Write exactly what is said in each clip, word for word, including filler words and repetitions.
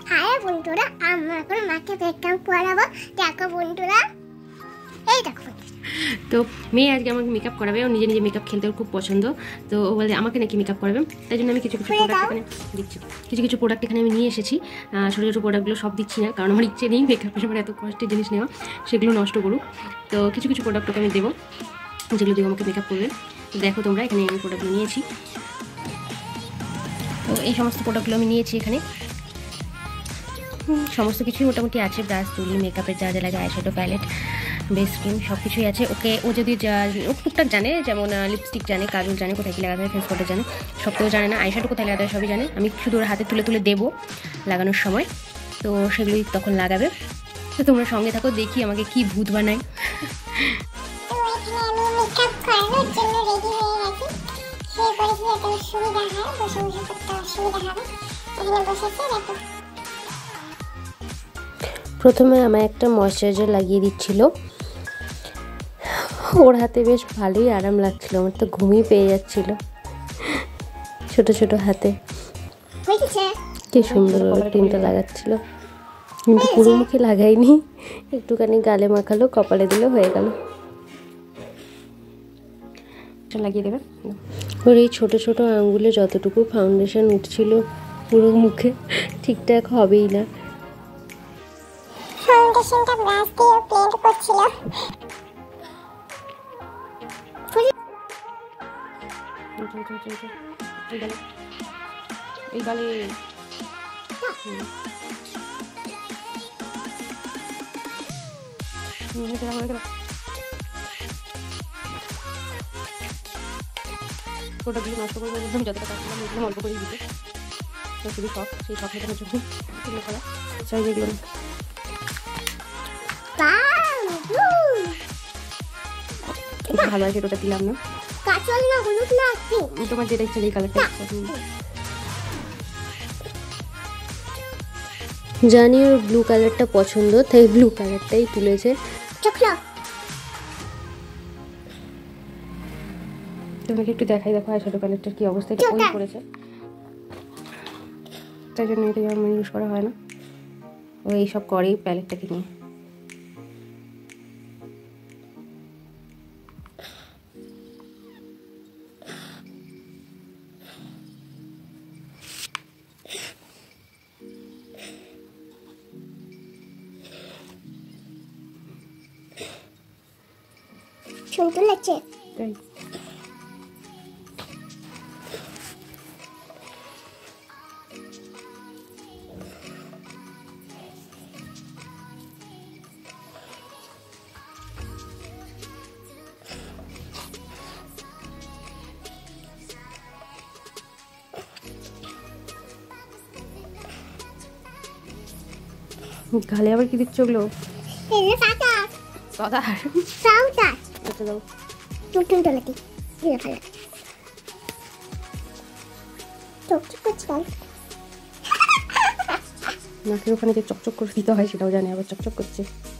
High বন্ধুরা, আমরা এখন মাকে মেকআপ করাবো। দেখো বন্ধুরা, এই দেখো। তো মেয়ে আজকে আমাকে মেকআপ করাবে। ও নিজে নিজে মেকআপ খেলতে ওর খুব পছন্দ। তো ও বলে আমাকে নাকি মেকআপ করাবে, তাই জন্য আমি কিছু কিছু প্রোডাক্ট এখানে দিচ্ছি। কিছু কিছু প্রোডাক্ট এখানে আমি নিয়ে এসেছি। ছোটো ছোটো প্রোডাক্টগুলো সব দিচ্ছি না, কারণ আমার ইচ্ছে নেই মেকআপের সময় এত কষ্টের জিনিস নেওয়া, সেগুলো নষ্ট করুক। তো কিছু কিছু প্রোডাক্ট ওকে আমি দেবো, যেগুলো দিয়ে আমাকে মেকআপ করবে। তো দেখো তোমরা, এখানে আমি প্রোডাক্টগুলো নিয়েছি। তো এই সমস্ত প্রোডাক্টগুলো আমি নিয়েছি। এখানে সমস্ত কিছুই মোটামুটি আছে, ব্রাশ, তুলি, মেকআপের যা যা লাগে, আইশ্যাডো, প্যালেট, বেস ক্রিম, সব কিছুই আছে। ওকে ও যদি যা ও টুকটাক জানে, যেমন লিপস্টিক জানে, কাজল জানে, কোথায় কী লাগাতে হয়, ফেস পাউডার জানে, সব তো জানে না। আইশ্যাডো কোথায় লাগাতে হয় সবই জানে। আমি শুধু ওর হাতে তুলে তুলে দেবো লাগানোর সময়, তো সেগুলোই তখন লাগাবে। তো তোমরা সঙ্গে থাকো, দেখি আমাকে কি ভূত বানায়। প্রথমে আমায় একটা ময়শ্চারাইজার লাগিয়ে দিচ্ছিল। ওর হাতে বেশ ভালোই আরাম লাগছিল, আমার তো ঘুমিয়ে পেয়ে যাচ্ছিল ছোট ছোট হাতে। কি সুন্দর ক্রিমটা লাগাচ্ছিল, কিন্তু পুরো মুখে লাগাইনি, একটুখানি গালে মাখালো, কপালে দিলে হয়ে গেল। লাগিয়ে দেবে। ওর এই ছোটো ছোটো আঙুলে যতটুকু ফাউন্ডেশন উঠছিল পুরো মুখে ঠিকঠাক হবেই না। ফাউন্ডেশনটা ব্রাশ দিয়ে ব্লেন্ড করছিল। এই গালে ওটা দিয়ে নষ্ট করবো, আমি যতটা কাটলাম এগুলো অল্প করেই দিতে। তো খুবই শখ, সেই শখ মেটানোর জন্য এগুলো করা চাই। যেগুলো ভালো আছে ওটা দিলাম না, তোমার যেটা ইচ্ছা এই কালারটা। জানি ওর ব্লু কালারটা পছন্দ, তাই ব্লু কালারটাই তুলেছে। তোমাকে একটু দেখাই, দেখো আইশ্যাডো কালারটার কি অবস্থা। এটা ওই করেছে, তাই জন্য এটা আমার ইউজ করা হয় না। ও এইসব করেই প্যালেটটাকে নিয়ে। সুন্দর লাগছে তাই গালে আবার কি দিচ্ছ ওগুলো? নাকের ওখানে যে চকচক করে দিতে হয় সেটাও জানি, আবার চকচক করছে।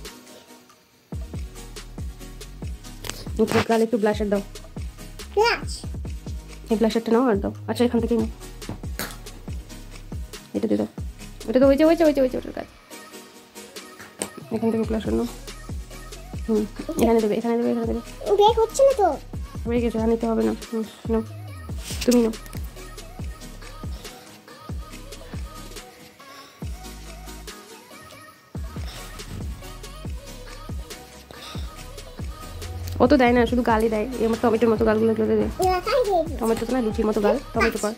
গালে একটু ব্লাশার দাও, এই ব্লাশারটা নাও আর দাও। আচ্ছা এখান থেকে নাও, এটা দিয়ে দাও। ওটা তো হয়েছে হয়েছে হয়েছে হয়েছে ওটার কাজ। এখান থেকে ব্লাশার নাও। হুম এখানে দেবে, এখানে দেবে, এখানে দেবে। বের হচ্ছে না তো, হয়ে গেছে, আর নিতে হবে না। হুম নাও, তুমি নাও। ও তো দেয় না, শুধু গালই দেয়। এই আমার টমেটোর মতো গালগুলো গুলো দেয়। টমেটো তো না, লুচির মতো গাল, টমেটো কর।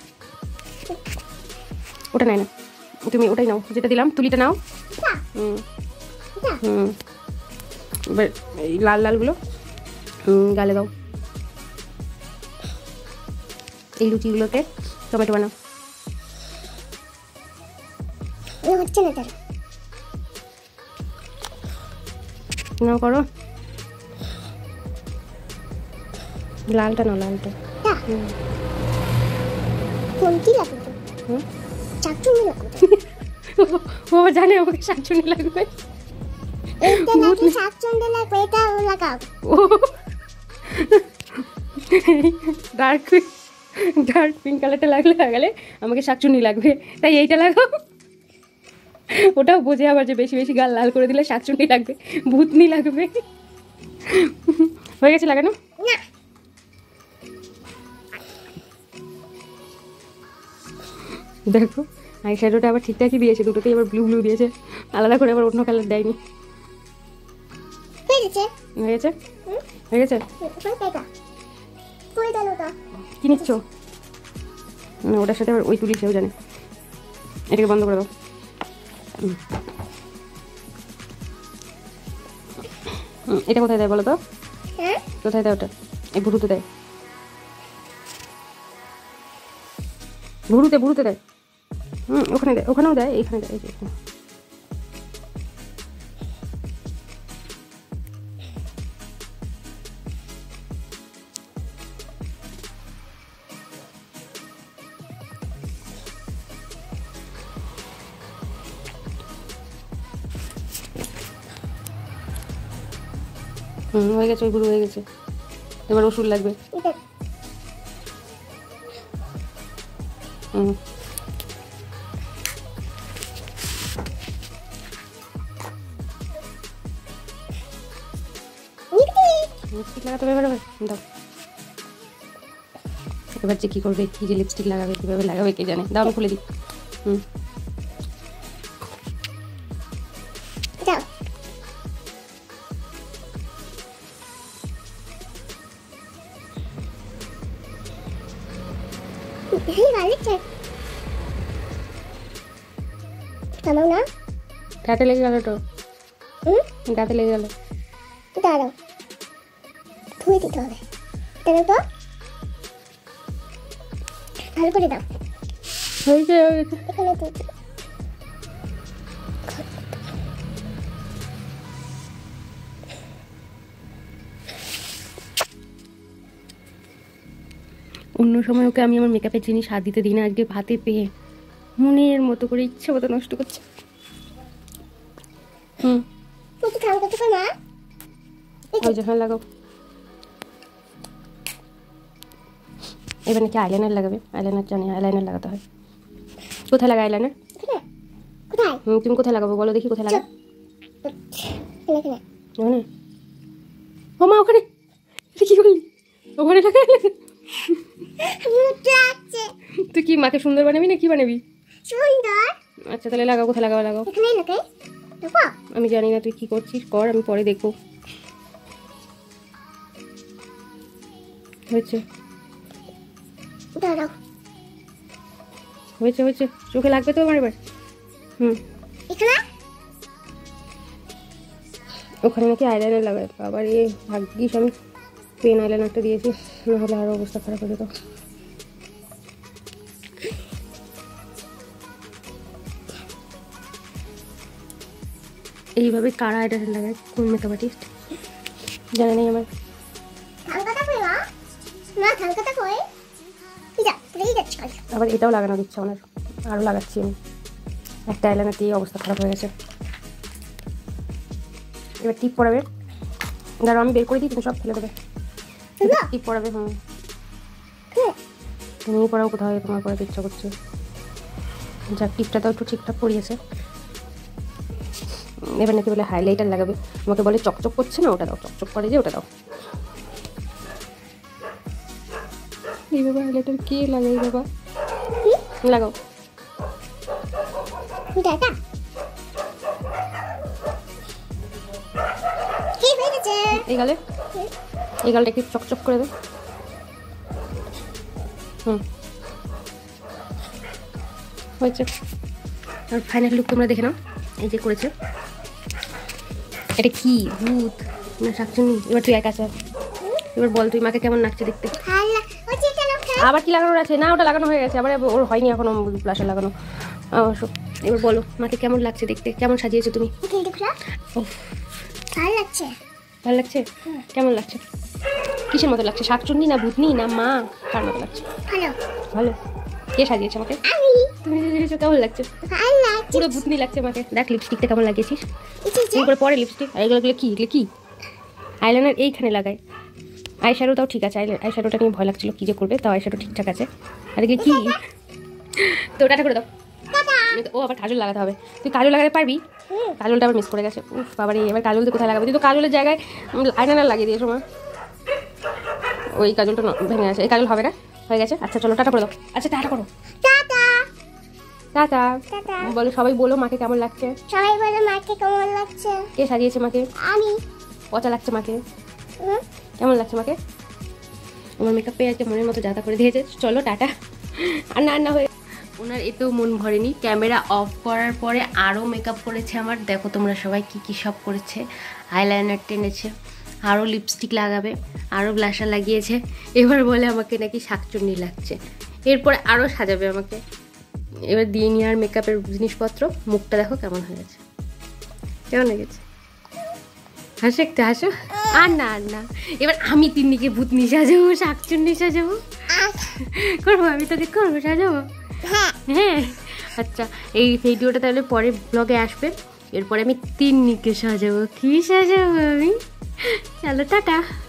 ওটা নেয় না, তুমি ওটাই নাও, যেটা দিলাম তুলিটা নাও। হুম হুম এবার এই লাল লালগুলো গালে দাও। এই লুচিগুলোকে টমেটো বানাও। হচ্ছে না তার নাও, করো। লালটা নাও, লালটা। কোনটি লাগবে? হুম চাকচুনি লাগবে। ও জানে আমাকে শাকচুনি লাগবে। এটা নাকি শাকচুনি লাগবে, এটা লাগাও। ডার্ক ডার্ক পিঙ্ক কালারটা লাগলে লাগালে আমাকে শাকচুনি লাগবে, তাই এইটা লাগাও। ওটাও বোঝে আবার যে বেশি বেশি গাল লাল করে দিলে শাকচুন্নি লাগবে, ভূতনি লাগবে। হয়ে গেছে লাগানো? না দেখো আই শ্যাডোটা আবার ঠিকঠাকই দিয়েছে, দুটোতেই আবার ব্লু ব্লু দিয়েছে, আলাদা করে আবার অন্য কালার দেয়নি। হয়ে গেছে হয়ে গেছে হয়ে গেছে তুই দেন ওটা কি নিচ্ছ? না ওটার সাথে আবার ওই তুলি, সেও জানে। এটাকে বন্ধ করে দাও। হুম। হুম, এটা কোথায় দেয় বলো তো? হ্যাঁ কোথায় দেয় ওটা? এই ভুরুতে দেয়, ভুরুতে ভুরুতে দেয়। হুম ওখানে দেয়, ওখানেও দেয়, এইখানে দেয়। এই যে এখানে। হুম হয়ে গেছে, ওই ভুরু হয়ে গেছে। এবার ওষুধ লাগবে। এটা হুম লিপস্টিক লাগাতে হবে এবার। দাও এবার যে কী করবে, কী যে লিপস্টিক লাগাবে, কীভাবে লাগাবে কে জানে। দাও আমি খুলে দিই। হুম যাও এই ভালোছে কেমন না? গাতে লেগে গেল তো, হুম গাতে লেগে গেল। দাঁড়াও ধুয়ে দিতে হবে। তাহলে তো ভালো করে দাও। হয়েছে হয়েছে। এখানে দিয়ে দিও। অন্য সময় ওকে আমি আমার মেকআপের জিনিস হাত দিতে দিই না, আজকে ভাতে পেয়ে মনের মতো করে ইচ্ছে মতো নষ্ট করছে। হুম একটু ঠান্ডা করতে পার মা? ওই যে হ্যাঁ লাগাও। এবার নাকি আইলাইনার লাগাবে, আইলাইনার জানি আইলাইনার লাগাতে হয়। কোথায় লাগা আইলাইনার? এখানে কোথায়? হুম তুমি কোথায় লাগাবো বলো দেখি, কোথায় লাগা? এখানে এখানে ওখানে? ও মা ওখানে এটা কি করলি? ওখানে লাগা মুখটা আছে তুই কি মাকে সুন্দর বানাবি না কি বানাবি? সুন্দর। আচ্ছা তাহলে লাগাও, কোথায় লাগাও লাগাও। এখানে লাগাই দেখো। আমি জানি না তুই কি করছিস, কর, আমি পরে দেখবো। হয়েছে দাঁড়াও হয়েছে হয়েছে চোখে লাগবে তো আমার এবার। হুম এখানে ওখানে নাকি আইলাইনার লাগায়। আবার এ ভাগ্যিস আমি পেন আইলাইনারটা দিয়েছি, নাহলে আরও অবস্থা খারাপ হয়ে যেত। এইভাবে কারা আইলাইনার লাগায় কোন মেকআপ আর্টিস্ট জানা নেই আমার। ঠান্ডাটা কই মা? না ঠান্ডাটা কই? যা তুই যাচ্ছ। আবার এটাও লাগানো দিচ্ছে ওনার, আরও লাগাচ্ছি আমি। একটা আইলাইনার দিয়ে অবস্থা খারাপ হয়ে গেছে। এবার টিপ পরাবে, দাঁড়াও আমি বের করে দিই, তুমি সব ফেলে দেবে। টিপ পরাবে। হুম তুমি পড়াও, কোথাও তোমার পড়াতে ইচ্ছা করছে। যাক টিপটা তো একটু ঠিকঠাক পড়িয়েছে। এবার নাকি বলে হাইলাইটার লাগাবে, আমাকে বলে চকচক করছে না, ওটা দাও, চকচক করে যে ওটা দাও। এই বাবা হাইলাইটার কে লাগাই বাবা? লাগাও দাদা কি হয়েছে? এই গালে, এই গালটা একটু চকচক করে দে। হুম হয়েছে। আর ফাইনাল লুক তোমরা দেখে নাও, এই যে করেছে। এটা কি ভূত না শাকচুন্নি? এবার তুই একা চাপ, এবার বল তুই মাকে কেমন লাগছে দেখতে? হাল্লা ও যেটা লোক আবার কি লাগানোর আছে? না ওটা লাগানো হয়ে গেছে, আবার ওর হয়নি এখনো প্লাস্টার লাগানো অবশ্য। এবার বলো মাকে কেমন লাগছে দেখতে, কেমন সাজিয়েছো তুমি? কি দেখলা? ও ভালো লাগছে। ভালো লাগছে? কেমন লাগছে? কিসের মতো লাগছে? শাকচুন্নি না ভূতনি না মা, কার মতো লাগছে? ভালো ভালো। কে সাজিয়েছে আমাকে? আমি। তুমি সাজিয়েছো, কেমন লাগছে? ভালো লাগছে। পুরো ভূতনি লাগছে আমাকে। দেখ লিপস্টিকটা কেমন লাগিয়েছিস, এই যে তুমি করে পরে লিপস্টিক। আর এগুলো কি, এগুলো কি? আইলাইনার এইখানে লাগায়। আই শ্যাডোটাও ঠিক আছে, আই শ্যাডোটা নিয়ে ভয় লাগছিল কী যে করবে, তাও আই শ্যাডো ঠিকঠাক আছে। আর এগুলো কি? তো টাটা করে দাও, ও আবার কাজল লাগাতে হবে, তুই কাজল লাগাতে পারবি? কাজলটা আবার মিস করে গেছে। উফ বাবারে, এবার কাজল তুই কোথায় লাগাবি? তুই তো কাজলের জায়গায় আয়নাটা লাগিয়ে দিয়েছো মা। ওই কাজলটা ভেঙে গেছে, এই কাজল হবে না, হয়ে গেছে। আচ্ছা চলো টাটা করে দাও। আচ্ছা টাটা করো, টাটা টাটা টাটা। বলো, সবাই বলো মাকে কেমন লাগছে। সবাই বলে মাকে কেমন লাগছে? কে সাজিয়েছে মাকে? আমি। পচা লাগছে মাকে? হুম, কেমন লাগছে মাকে? আমার মেকআপ পেয়ে আজকে মনের মতো যাতা করে দিয়েছে। চলো টাটা। আর না না হয়ে ওনার এতেও মন ভরেনি, ক্যামেরা অফ করার পরে আরও মেকআপ করেছে আমার। দেখো তোমরা সবাই কি কি সব করেছে, আইলাইনার টেনেছে, আরও লিপস্টিক লাগাবে, আরও ব্লাশার লাগিয়েছে। এবার বলে আমাকে নাকি শাকচুন্নি লাগছে, এরপরে আরও সাজাবে আমাকে। এবার দিয়ে নিয়ে আর মেকআপের জিনিসপত্র, মুখটা দেখো কেমন হয়ে গেছে, কেমন লেগেছে? হাসো একটু হাসো। আর না আর না, এবার আমি তিন্নিকে ভূতনি সাজাবো, শাকচুন্নি সাজাবো, করবো আমি তোকে করবো সাজাবো। হ্যাঁ হ্যাঁ আচ্ছা, এই ভিডিওটা তাহলে পরে ব্লগে আসবে। এরপরে আমি তিন্নিকে সাজাবো, কি সাজাবো আমি? চলো টাটা।